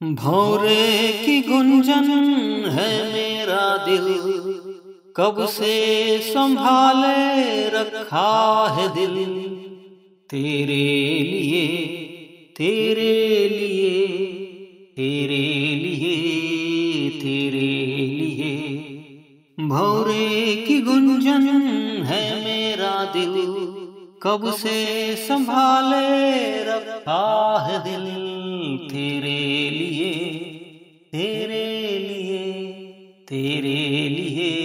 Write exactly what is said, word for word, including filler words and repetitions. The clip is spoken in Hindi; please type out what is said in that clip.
भौरे की गुंजन है मेरा दिल, कब से संभाले रखा है दिल। तेरे लिए तेरे लिए तेरे लिए तेरे लिए भौरे की गुंजन है मेरा दिल, कब से संभाले रखा है दिल। तेरे लिए तेरे लिए तेरे लिए